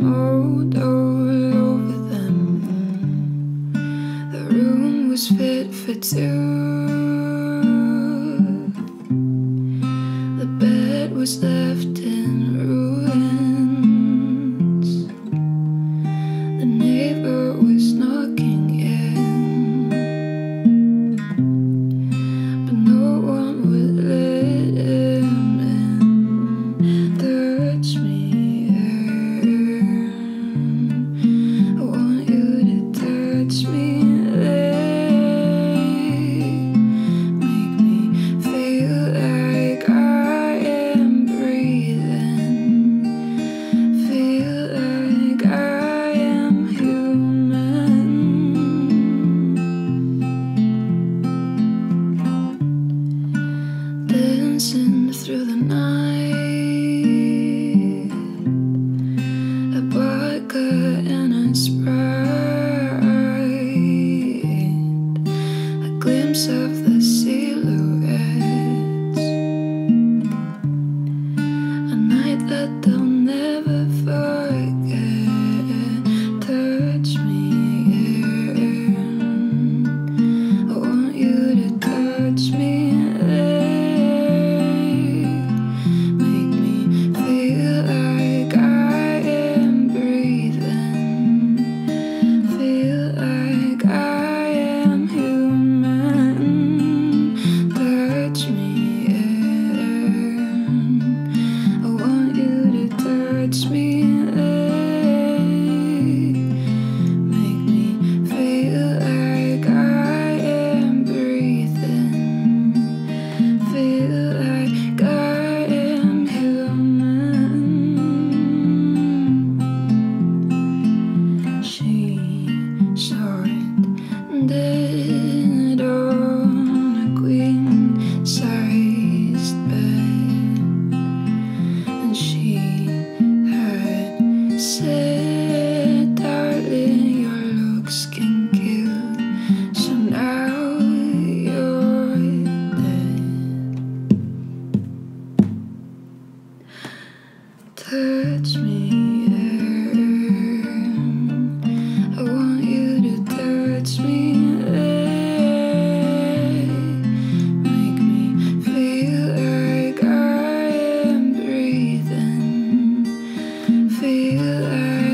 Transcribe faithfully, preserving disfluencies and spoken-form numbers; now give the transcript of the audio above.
mold all over them. The room was fit for two. The bed was left in ruins. The neighbor was knocking in, but no one would let him in. Touch me, I want you to touch me, make me feel like I am breathing, feel like I am human. Dancing through the night, a vodka and a Sprite, a glimpse of the silhouettes, a night that they'll never forget. Touch me, I want you to touch me, make me feel like I am breathing, feel like I am human. Touch me, I want you to touch me, make me feel like I am breathing, feel like I am human. She saw it dead on a queen-sized bed, and she had said, darling, your looks can kill, so now you're dead. Touch me, I want you to touch me, make me feel like I am breathing, feel like